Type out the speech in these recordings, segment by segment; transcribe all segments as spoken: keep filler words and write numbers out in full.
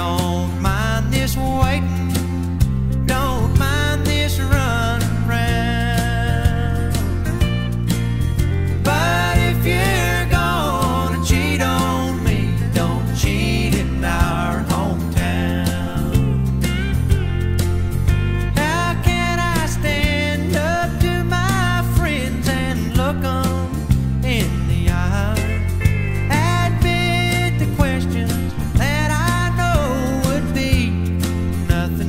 don't mind this waiting, don't mind this running round. But if you're gonna cheat on me, don't cheat in our hometown. How can I stand up to my friends and look them in the eye? Admit the questions that I know would be nothing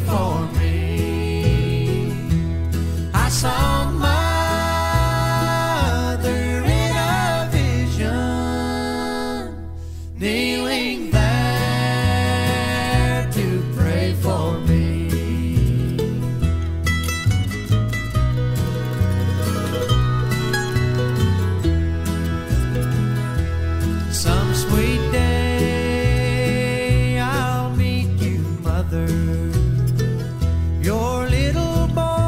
for me. I saw Mother in a vision, kneeling there to pray for me. Some sweet day I'll meet you, Mother. Your little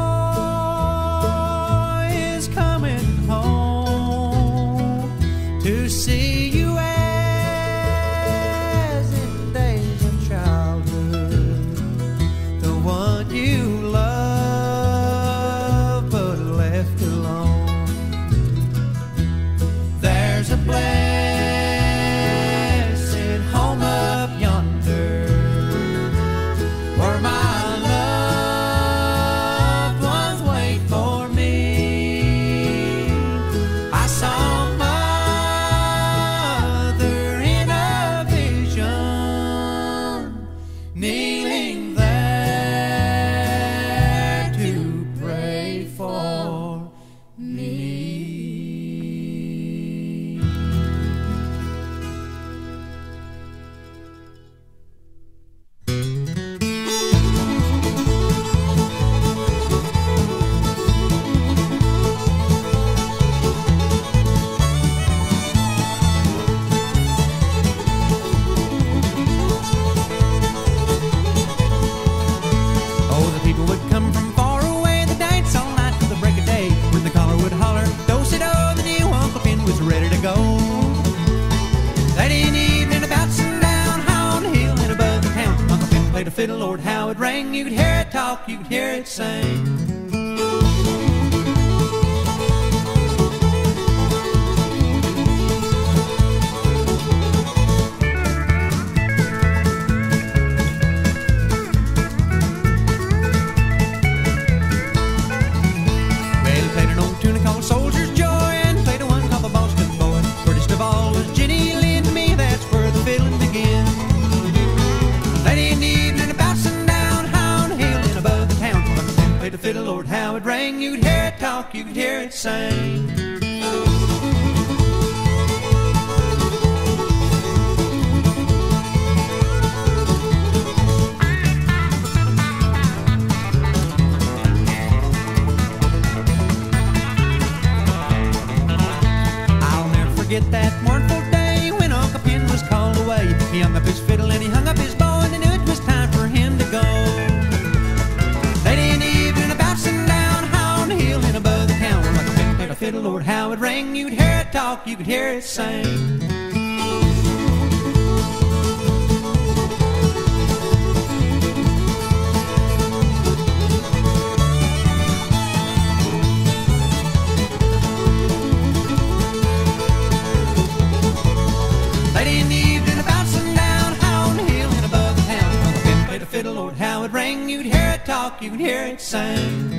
boy is coming home to see you as in days of childhood, the one you love but left alone. There's a blessed home up yonder where my loved ones wait for me. I saw Mother in a vision, kneeling there to pray for me. Oh, the people would come from far away, the dance all night till the break of day, when the caller would holler, do-si-do, the new Uncle Finn was ready to go. Late in the evening, about sundown, high on the hill and above the town, Uncle Finn played a fiddle, Lord, how it rang. You could hear it talk, you could hear it sing. Well, he played an old tune called Soldier's Joy, and played a one called the Boston Boy. Prettiest of all was Jenny Lind to me, that's where the fiddling began. Late in the evening, about sundown, high on the hill and above the town, Uncle Finn played a fiddle, Lord, how it rang. You could hear it talk, you could hear it sing. I'll never forget that mournful day when Uncle Finn was called away. He hung up his fiddle and he hung up his bow, and he knew it was time for him to go. Late in the evening, about sundown, high on the hill and above the town, where Uncle Finn played a fiddle, Lord, how it rang. You could hear it talk, you could hear it sing. Late in the evening, about sundown, high on the hill and above the town, Uncle Finn played a fiddle, Lord, how it rang. You could hear it talk, you could hear it sing.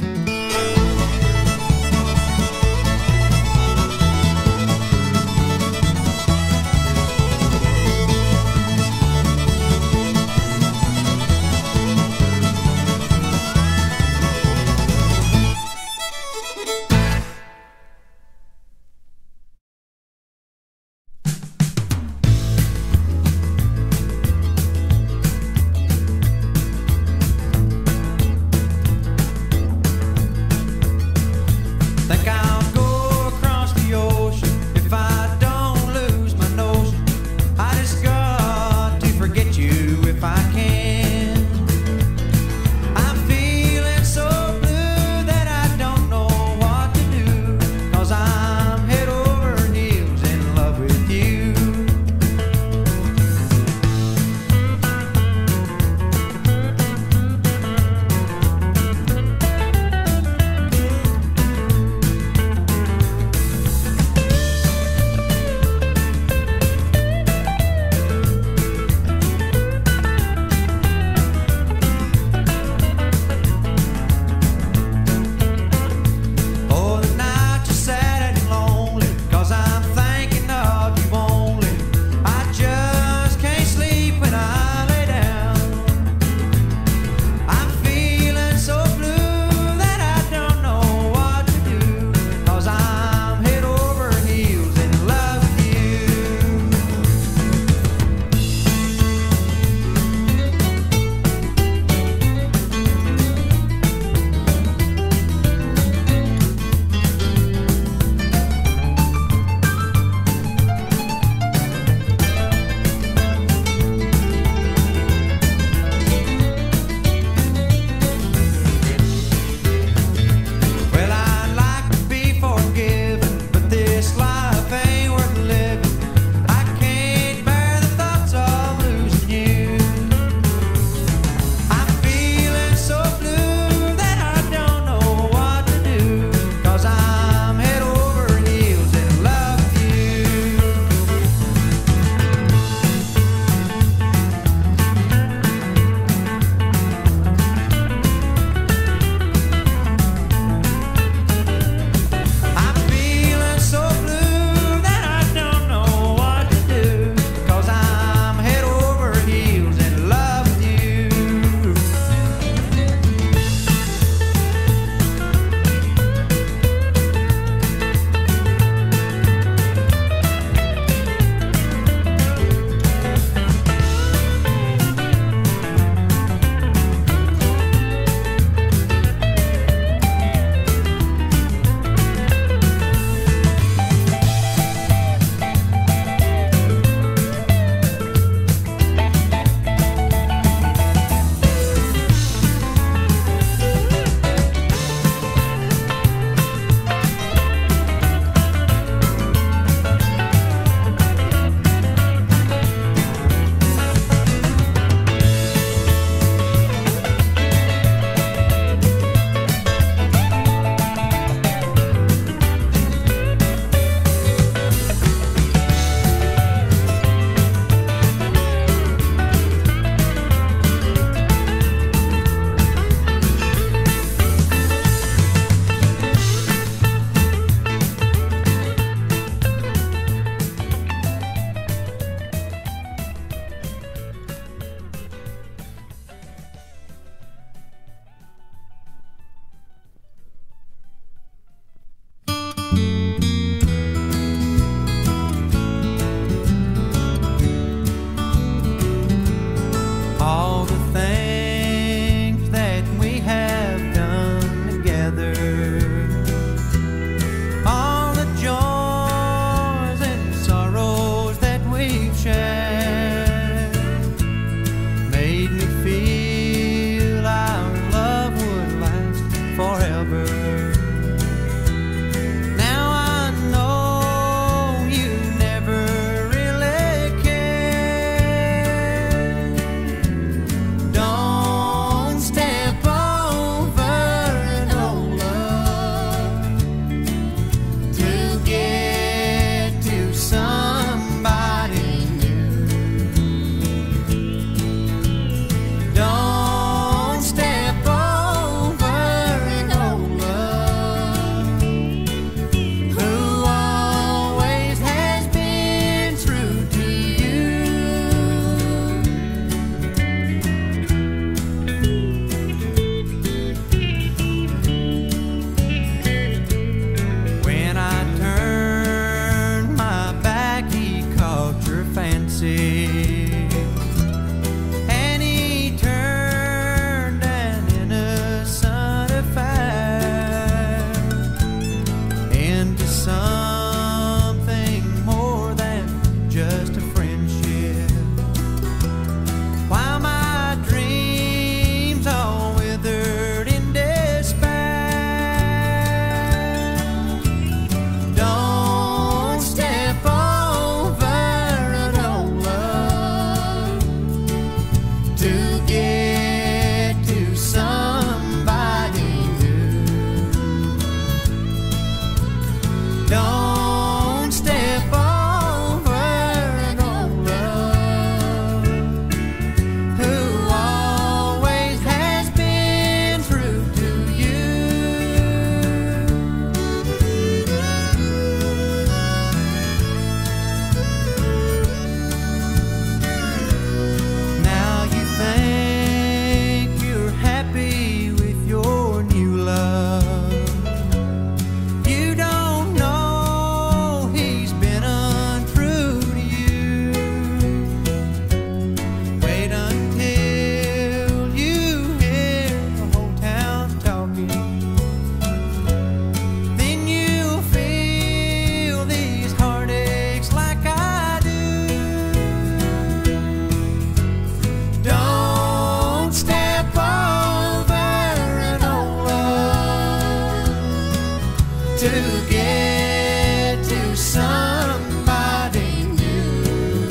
to get to somebody new.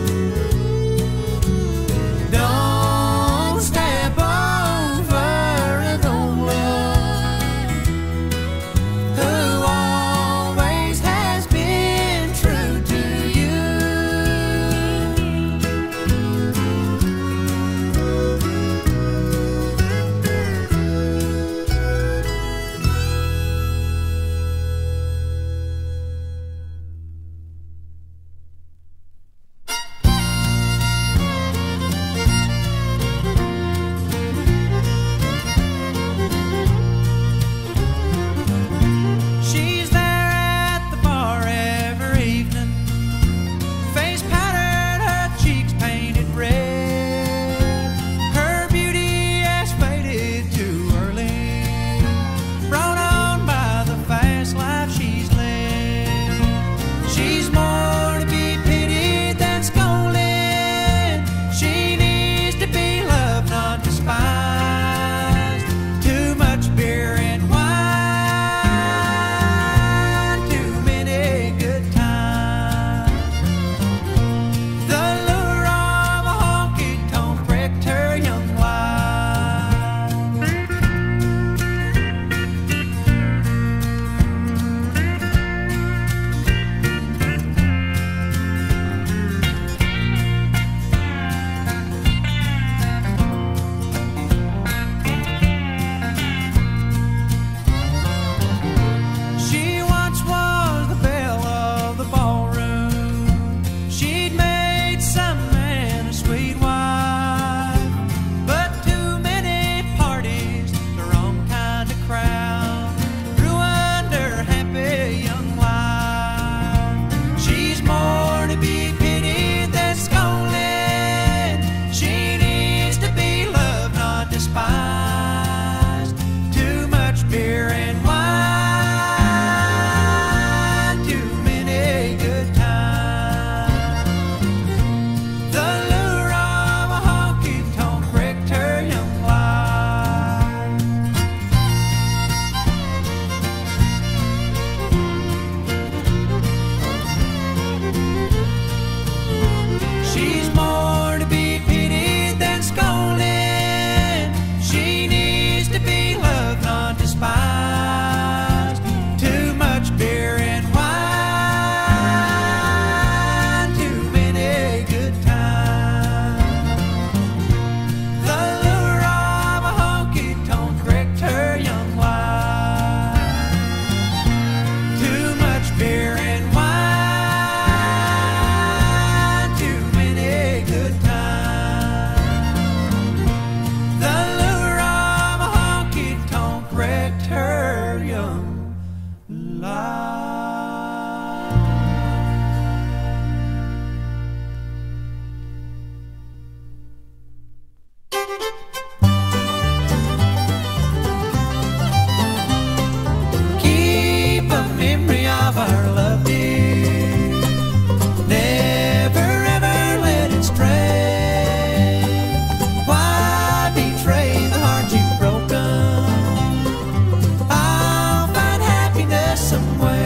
Don't step over an old love who always has been true to you. She's there at the bar every evening, face powdered, her cheeks painted red. Her beauty has faded too early, brought on by the fast life she's led. She's more to be pitied than scolded. She needs to be loved, not despised. Too much beer and wine, too many good times. The lure of a honky-tonk wrecked her young life. She once was the belle of the ballroom. She'd made some man a sweet wife, but too many parties, the wrong kind of crowd, ruined her happy young life. She's more to be pitied than scolded. She needs to be loved, not despised. Too much beer and wine, too many good times. The lure of a honky-tonk wrecked her young life. She's more to be pitied than scolded. She needs to be loved, not despised. Too much beer and wine, too many good times. The lure of a honky-tonk wrecked her young life. Too much beer and wine, too many good times. The lure of a honky-tonk wrecked her young life. Keep a memory of our love, dear. Never ever let it stray. Why betray the heart you've broken? I'll find happiness some way.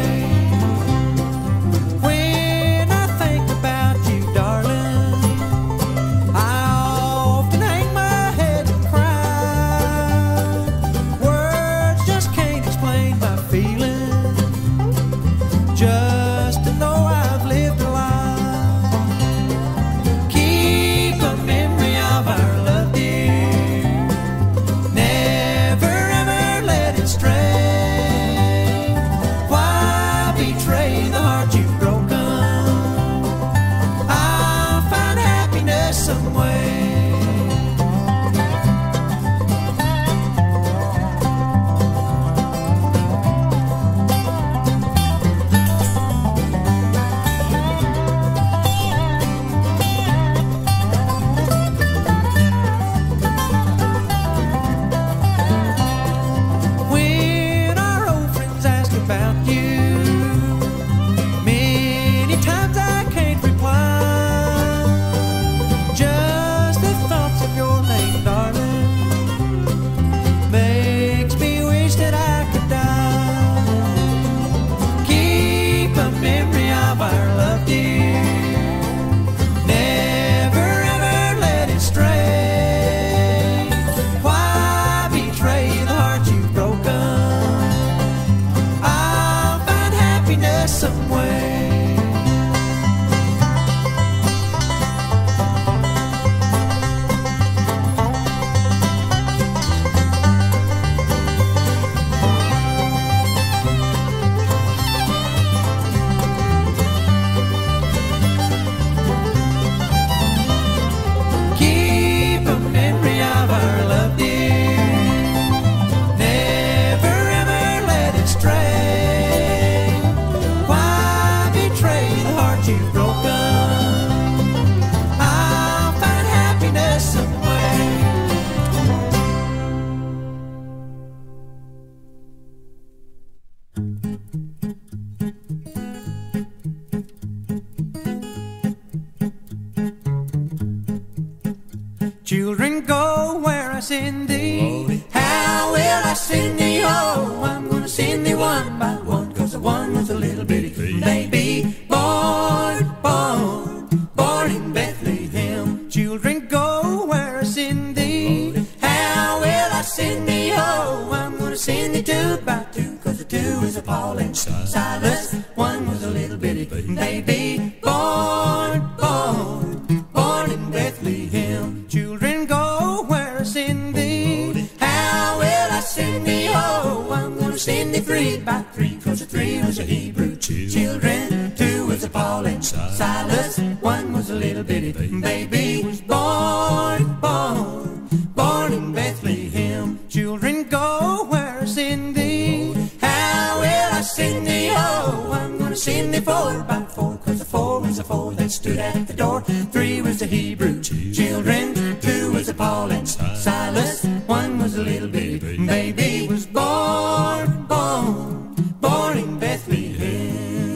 Children, go where I send thee. How will I send thee? Oh, I'm gonna send thee one by one, 'cause the one was a little bitty baby born, born, born in Bethlehem. Children, go where I send thee. How will I send thee? Oh, I'm gonna send thee two by two, 'cause the two is a Paul and Silas. One was a little bitty baby born, born, born in Bethlehem. Children, go where I send thee. How will I send thee? Oh, I'm gonna send thee three by three, 'cause the three was a Hebrew children. Two was a Paul and Silas. One was a little bitty baby was born, born, born in Bethlehem. Children, go where I send thee. How will I send thee? Oh, I'm gonna send thee four by four, 'cause the four was the four that stood at the door. Three was the Hebrew children. Two was the Paul and Silas. One was a little bitty baby was born, born, born in Bethlehem.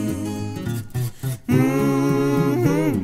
Mm-hmm.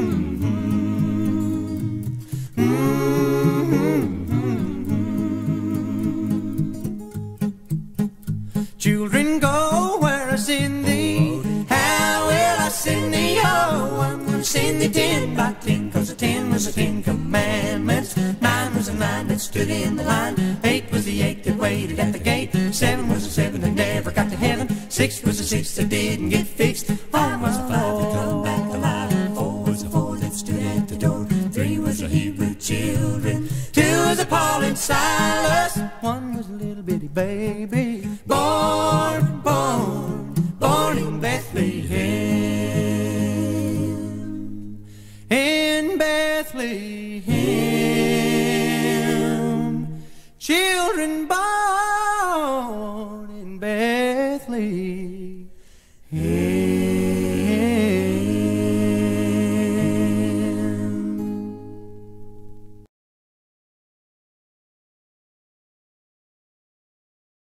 Mm-hmm. Children, go where I send thee. How will I send thee? Oh, I'm gonna send thee ten by ten, 'cause the ten was the Ten Commandments. Nine was the nine that stood in the line. Eight was the eight that waited at the gate. Seven was the seven that never got to heaven. Six was the six that didn't get fixed. Five was the five that come back alive. Four was the four that stood at the door. Three was the Hebrew children. Two was the Paul and Silas. One was a little bitty baby born, born, born in Bethlehem. In Bethlehem, children born in Bethlehem.